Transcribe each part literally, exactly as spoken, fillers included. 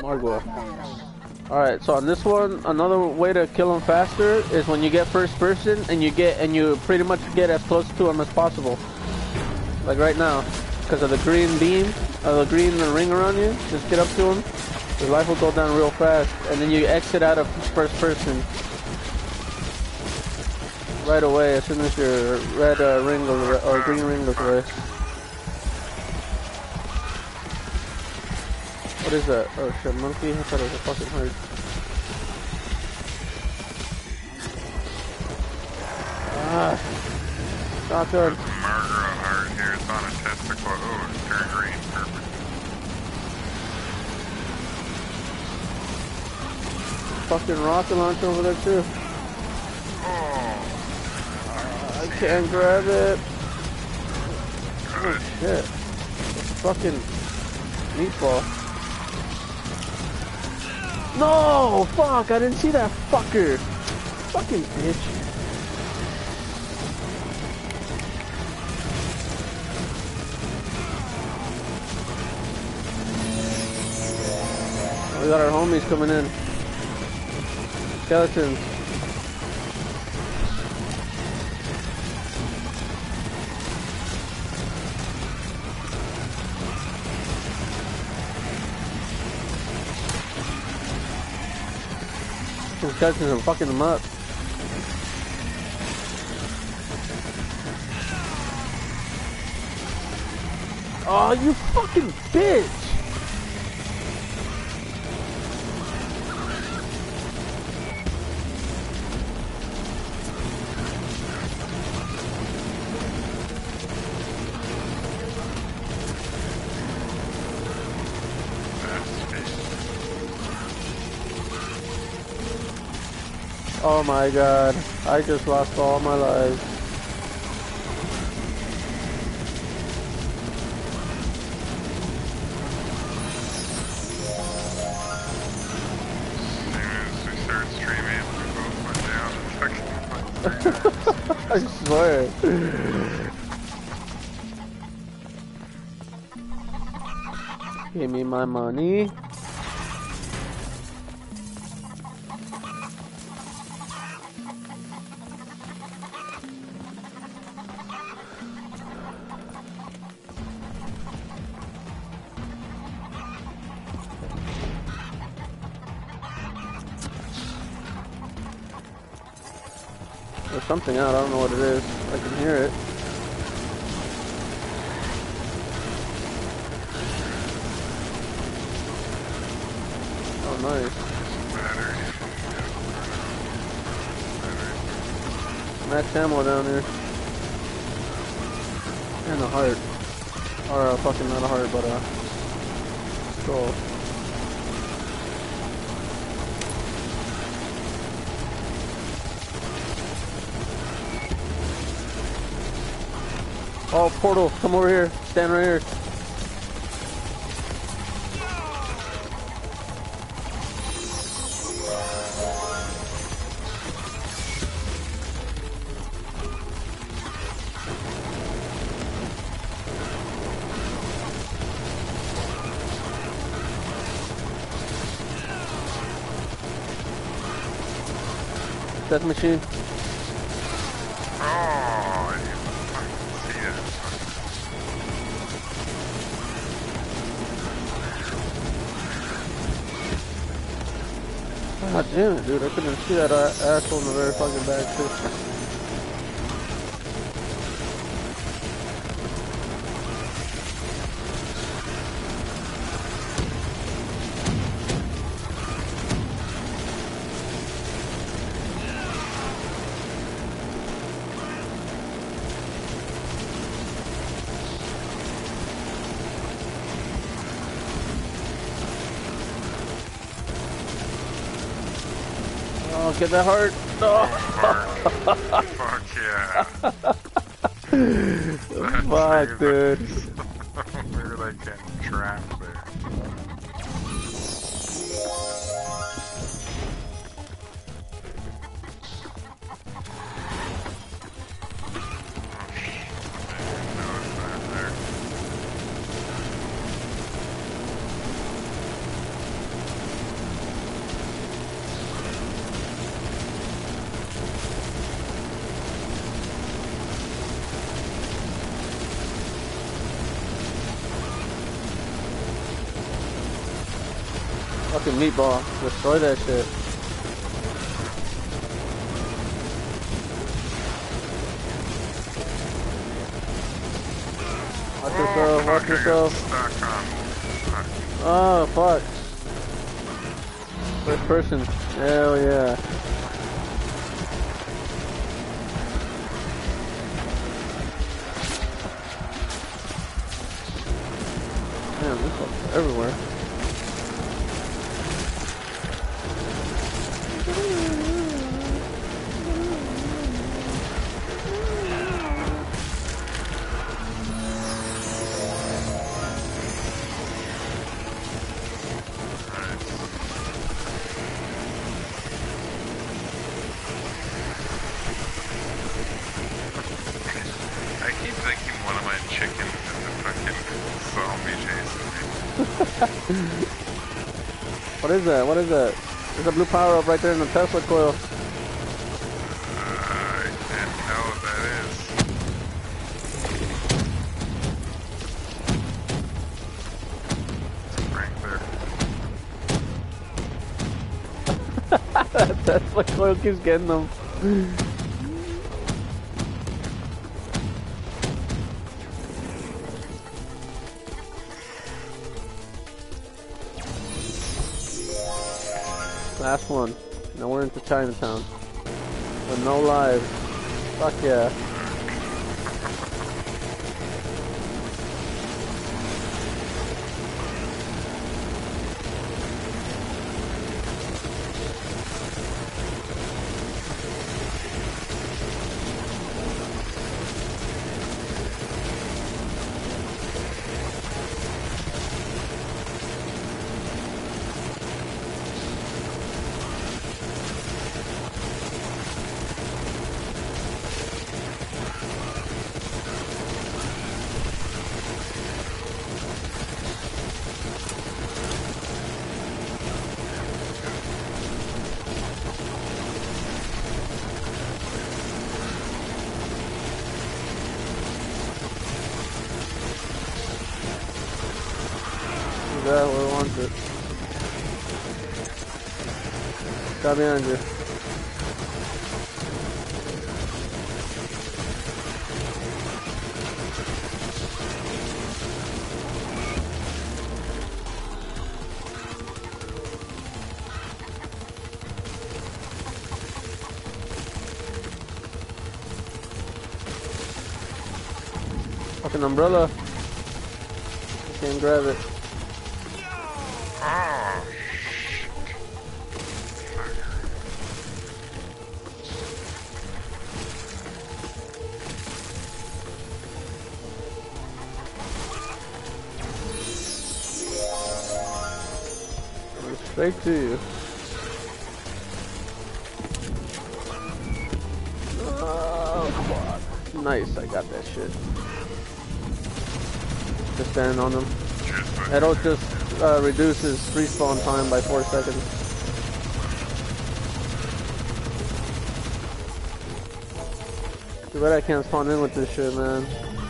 Margwa. Alright, so on this one, another way to kill him faster is when you get first person and you get and you pretty much get as close to him as possible. Like right now, because of the green beam, or the green ring around you. Just get up to him. His life will go down real fast, and then you exit out of first person right away as soon as your red uh, ring goes or green ring goes away. What is that? Oh shit, monkey? I thought it was a fucking herd. Ah, shotgun. Margwa heart here. It's on a testicle. Oh, it's turned green. Perfect. Fucking rocket launcher over there too. Oh. Uh, I can't grab it. Oh shit. Fucking meatball. No! Fuck! I didn't see that fucker! Fucking bitch. We got our homies coming in. Skeletons. Some skeletons are fucking them up. Oh, you fucking bitch! Oh my god, I just lost all my lives. I swear. Give me my money. There's something out, I don't know what it is. I can hear it. Oh, nice. Max ammo down here. And a heart. Or uh, fucking not a heart, but a skull. Oh, portal, come over here. Stand right here. Death machine. God damn it, dude. I couldn't see that uh, asshole in the very fucking back, too. Oh, get that heart. No. Fuck yeah. Fuck, dude. We were like getting trapped there. fucking meatball. Destroy that shit. Watch yourself, watch yourself. Oh, fuck. First person. Hell yeah. Damn, this fuck's everywhere. What is that? What is that? There's a blue power up right there in the Tesla coil. Uh, I can't tell what that is. Sprinkler. That Tesla coil keeps getting them. Last one. Now we're into Chinatown. With no lives. Fuck yeah. Yeah, we want it. Got behind you. Fucking umbrella. Can't grab it. Oh, Straight to you. Oh, fuck. Nice, I got that shit. Just standing on them. It'll just uh, reduces respawn time by four seconds. Too bad I can't spawn in with this shit, man.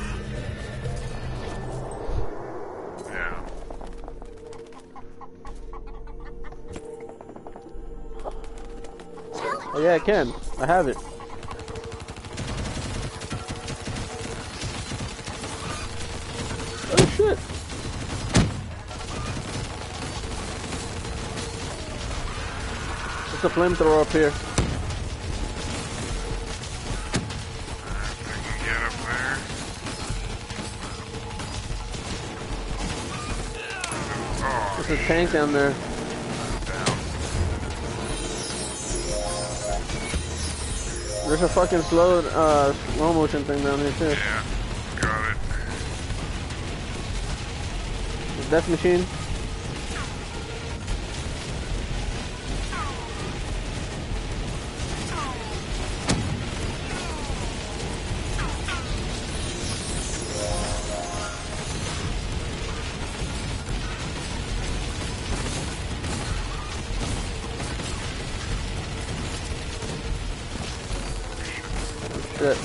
yeah. Oh yeah, I can. I have it. Oh shit. There's a flamethrower up here. I can get up there. Oh, There's a tank down there. down. There's a fucking slow, uh, slow motion thing down here too. Yeah, got it. The death machine. Shit.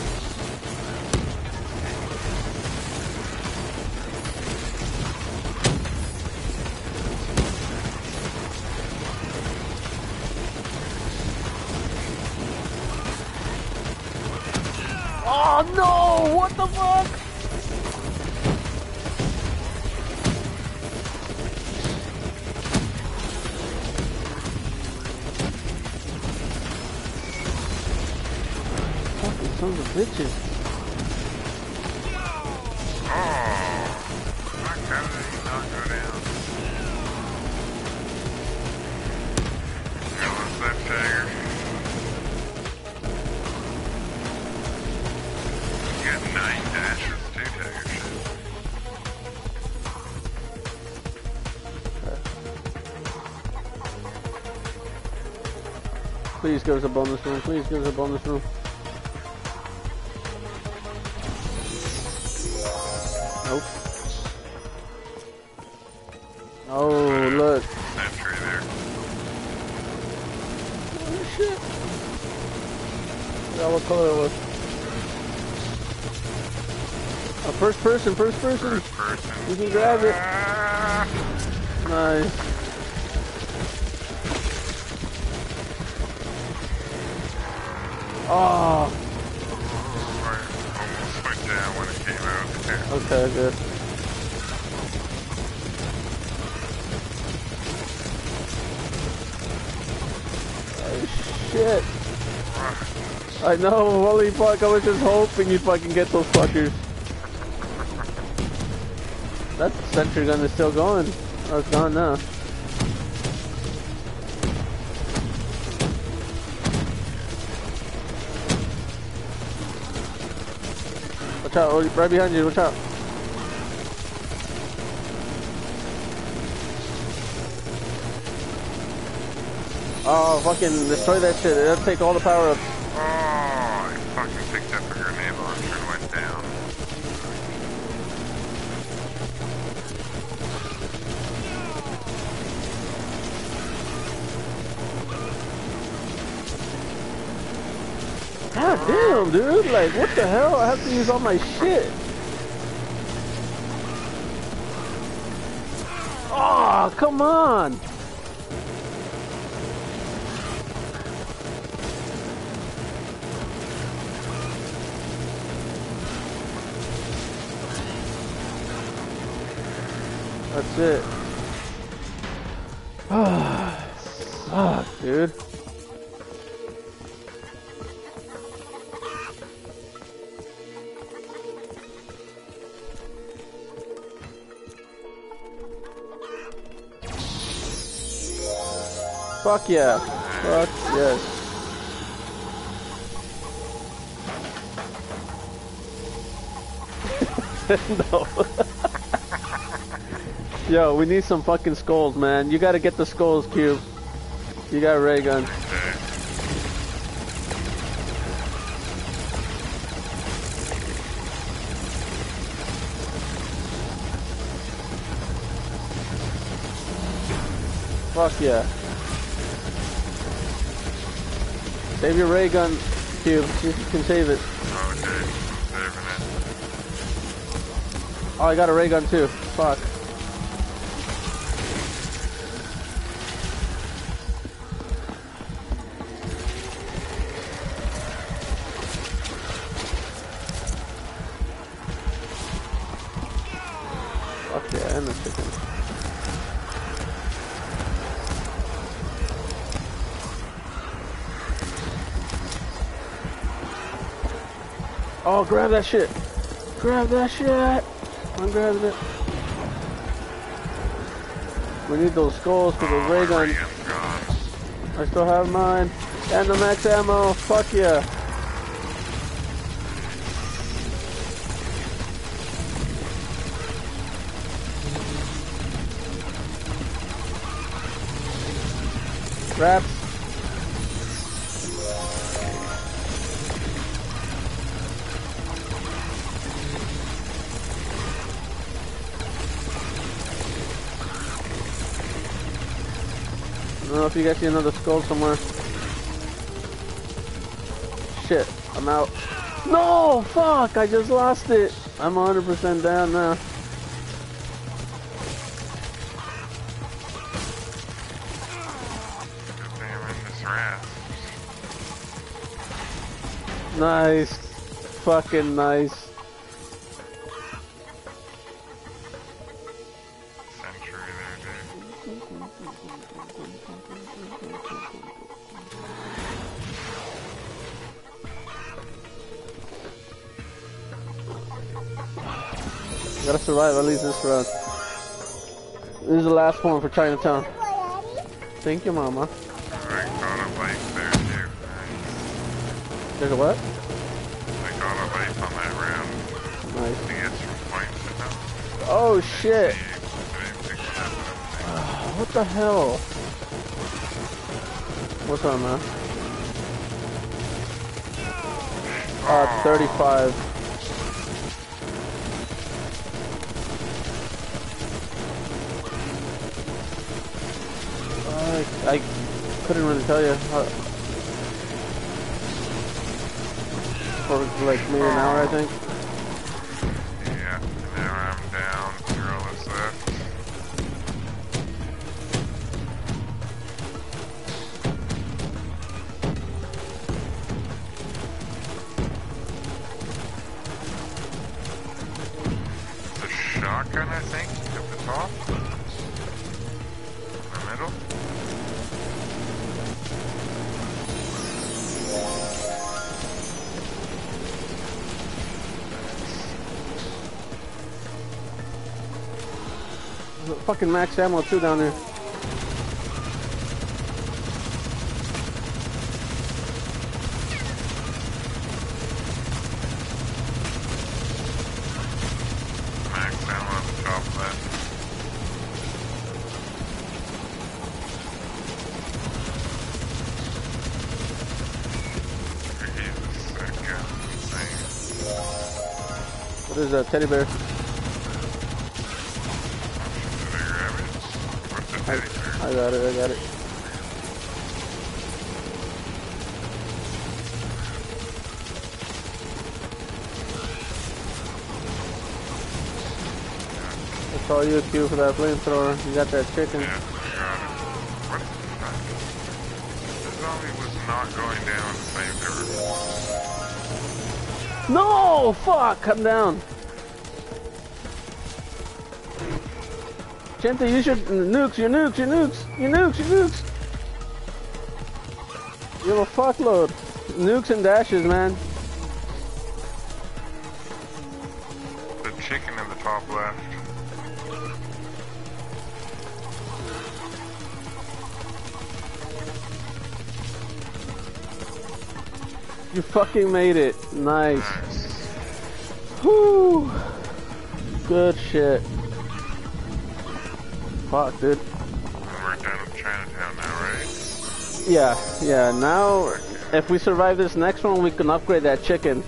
Oh no! What the fuck? Fucking sons of bitches. Oh, fuck, how did he not go down? Yeah, what's that tagger? You got nine dashes too, tagger shit. Please give us a bonus room. Please give us a bonus room. Nope. Oh, look. Sentry there. Oh, shit. Yeah, what color it was. Oh, first person, first person. First person. You can grab it. Ah! Nice. Oh. Oh, I almost went down when it came out there. Okay, good. Oh, shit. I know, holy fuck, I was just hoping you'd fucking get those fuckers. That sentry gun is still going. Oh, it's gone now. Watch out, oh, right behind you, watch out. Oh, fucking destroy that shit. It'll take all the power ups. Oh, I fucking picked up a grenade launcher and went down. God damn, dude. Like, what the hell? I have to use all my shit. Oh, come on. That's it. Ah, fuck, dude. Fuck yeah. Fuck yes. No. Yo, we need some fucking skulls, man. You gotta get the skulls, Cube. You got a ray gun. Okay. Fuck yeah. Save your ray gun, Cube. See if you can save it. Okay. Saving it. Oh, I got a ray gun too. Fuck. Fuck yeah, and the chicken. Oh, grab that shit. Grab that shit. I'm grabbing it. We need those skulls for the Oh, ray my gun. ray gun's gone. I still have mine. And the max ammo. Fuck yeah. Grab. I don't know if you guys see another skull somewhere. Shit, I'm out. No, fuck, I just lost it. I'm one hundred percent down now. Good thing I'm in this rat. Nice. fucking nice. Century there, dude. Gotta survive at least this round. This is the last one for Chinatown. Thank you, Mama. I caught a life there, too. Nice. There's a what? I caught a life on that round. Nice. I think it's from points enough. Oh shit! I didn't pick it up, I don't think. What the hell? What's up, man? Uh, thirty-five. I, I couldn't really tell you. How, for like maybe an hour, I think. Yeah, now I'm down. Girl is left. The shotgun, I think, at the top. In the middle. There's a fucking max ammo too down there. Max ammo at the top left. He's a sick gun. What is that, teddy bear? I, I got it, I got it. I saw you queue for that flamethrower. You got that chicken. Yeah, I got it. What the fuck? The zombie was not going down the same direction. No! Fuck! Come down. Chente, you should nukes, your nukes, your nukes, your nukes, your nukes. You have a fuckload. Nukes and dashes, man. The chicken in the top left. You fucking made it. Nice. Nice. Whew. Good shit. Fuck, dude. And we're done with Chinatown now, right? Yeah, yeah. Now, if we survive this next one, we can upgrade that chicken.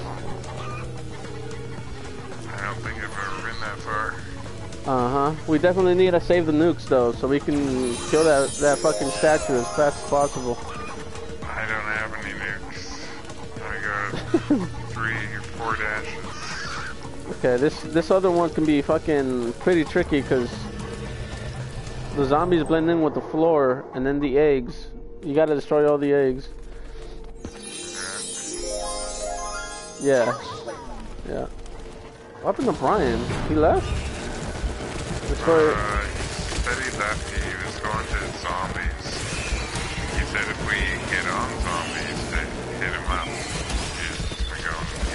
I don't think I've ever been that far. Uh-huh. We definitely need to save the nukes, though, so we can kill that, that fucking statue as fast as possible. I don't have any nukes. I got three or four dashes. Okay, this, this other one can be fucking pretty tricky, because the zombies blend in with the floor, and then the eggs. You gotta destroy all the eggs. Yeah. Yeah. What happened to Brian? He left? Destroy it. Uh, he said he left. He was going to zombies. He said if we hit on zombies, to hit him up. He's gonna go in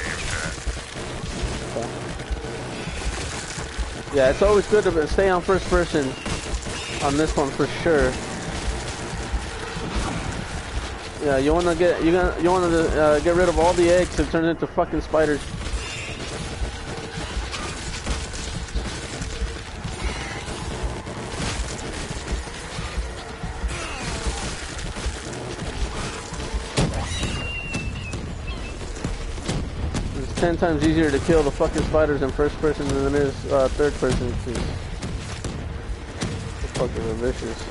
the game chat. Yeah, it's always good to stay on first person on this one for sure. Yeah, you wanna get you gonna you wanna uh, get rid of all the eggs and turn it into fucking spiders. It's ten times easier to kill the fucking spiders in first person than it is uh, third person. The fuckers are vicious.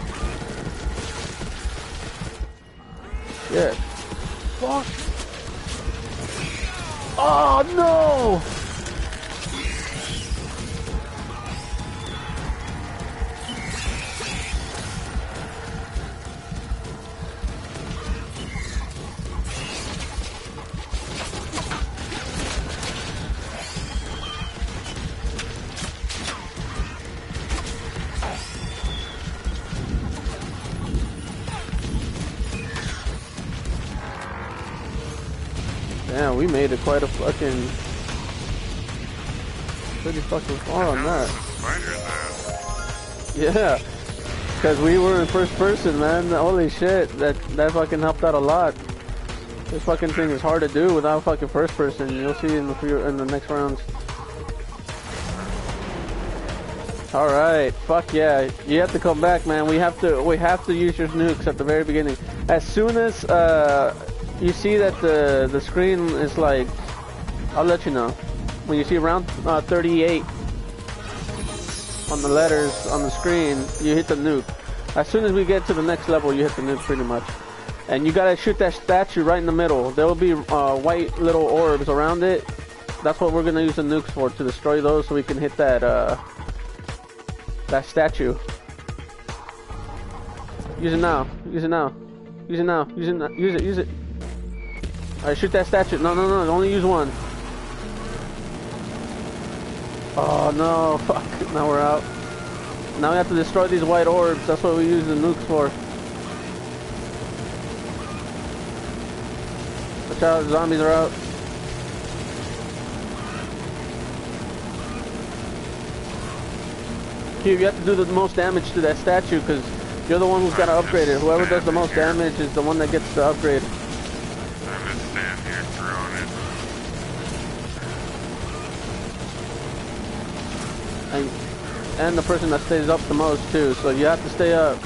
Yeah. Fuck. Oh no! we made it quite a fucking pretty fucking far on that. Yeah, because we were in first person, man. Holy shit, that that fucking helped out a lot. This fucking thing is hard to do without fucking first person. You'll see in the few, in the next rounds. All right, fuck yeah, you have to come back, man. We have to we have to use your nukes at the very beginning. As soon as uh, you see that the the screen is like, I'll let you know. When you see round uh, thirty-eight on the letters on the screen, you hit the nuke. As soon as we get to the next level, you hit the nuke pretty much. And you gotta shoot that statue right in the middle. There will be uh, white little orbs around it. That's what we're gonna use the nukes for, to destroy those, so we can hit that uh, that statue. Use it now. Use it now. Use it now. Use it. Now. Use it. Use it. All right, shoot that statue. No, no, no. Only use one. Oh no! Fuck. Now we're out. Now we have to destroy these white orbs. That's what we use the nukes for. Watch out! Zombies are out. Cube, you have to do the most damage to that statue because you're the one who's got to upgrade it. Whoever does the most damage is the one that gets the upgrade. I'm just standing here throwing it. And, and the person that stays up the most too, so you have to stay up.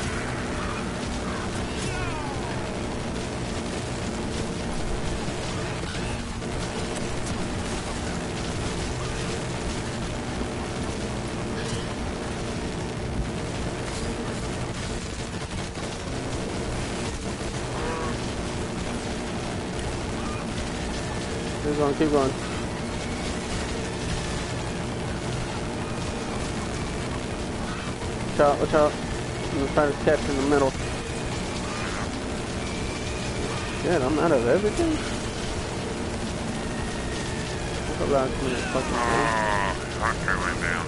Keep going, keep going. Watch out, watch out. I'm gonna try to catch in the middle. Shit, I'm out of everything? Look around to this fucking thing. Oh, Hunter went down.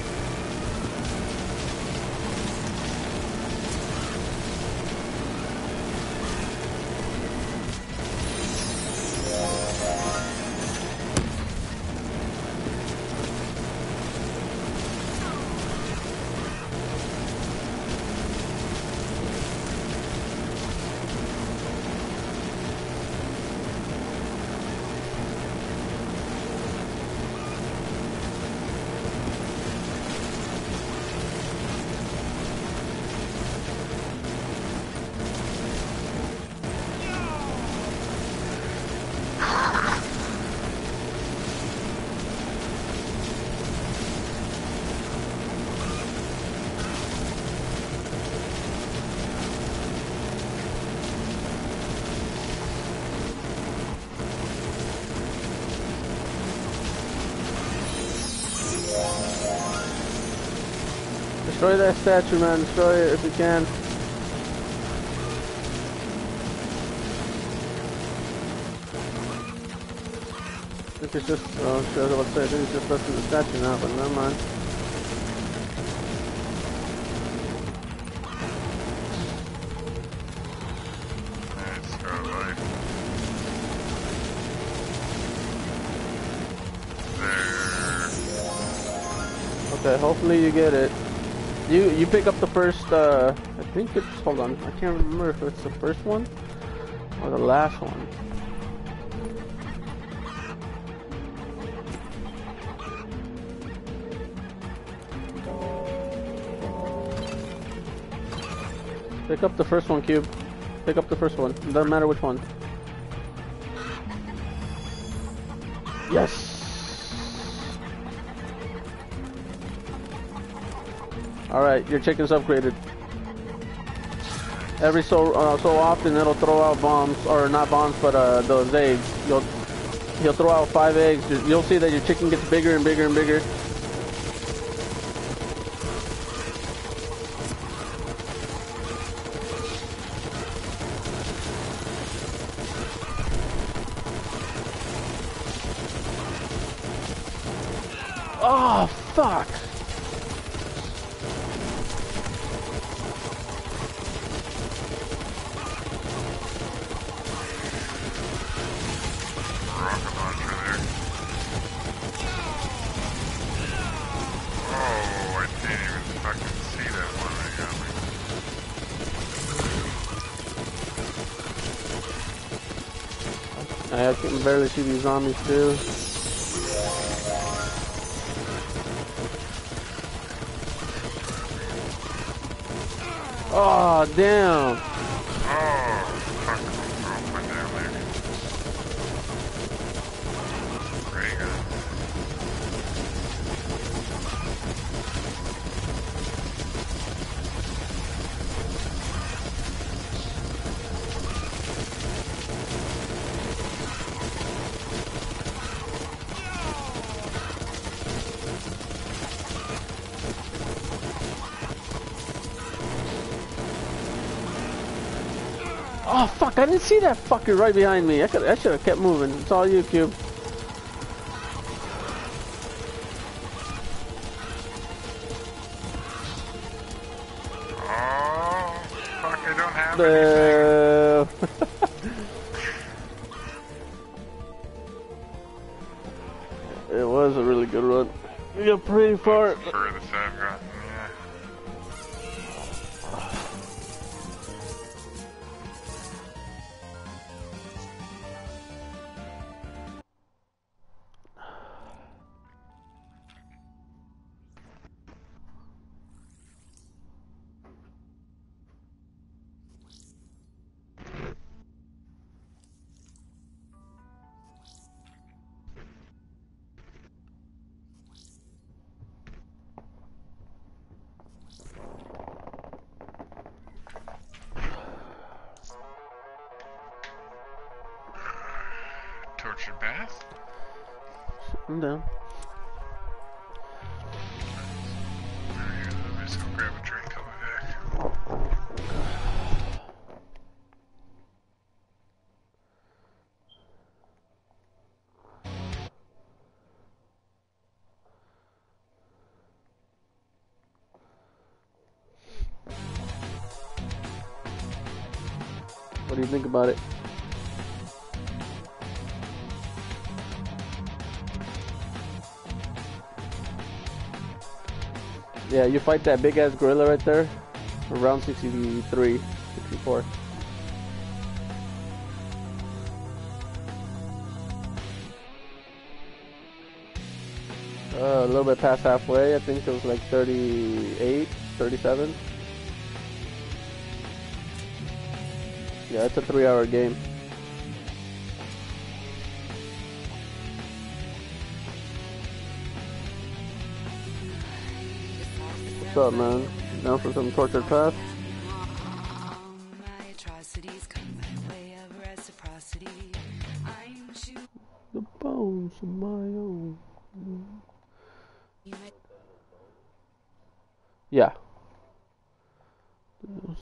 Destroy that statue, man. Destroy it if you can. I think it's just, oh shit, I was about to say, I think it's just left in the statue now, but never mind. Let's go, life. There. Okay, hopefully you get it. You you pick up the first, uh, I think it's, hold on, I can't remember if it's the first one or the last one. Pick up the first one, Cube. Pick up the first one. It doesn't matter which one. Yes! Alright, your chicken's upgraded. Every so uh, so often it'll throw out bombs, or not bombs, but uh, those eggs. You'll, he'll throw out five eggs. You'll see that your chicken gets bigger and bigger and bigger. Oh, fuck! Rocket launcher I can barely see these zombies too. Oh, damn. Oh, fuck. Oh, my down there. Ray gun. Oh, fuck, I didn't see that fucker right behind me. I, could, I should have kept moving. It's all you, Cube. Oh, fuck, I don't have Uh... It was a really good run. We got pretty far. That's the furthest I've gotten, yeah. Tortured bath? I'm down. Alright, let me just go grab a drink, I'll be back. What do you think about it? Yeah, you fight that big ass gorilla right there. Around sixty-three, sixty-four. Uh, a little bit past halfway. I think it was like thirty-eight, thirty-seven. Yeah, it's a three hour game. What's up, man? Down for some tortured path? The bones of my own. Yeah.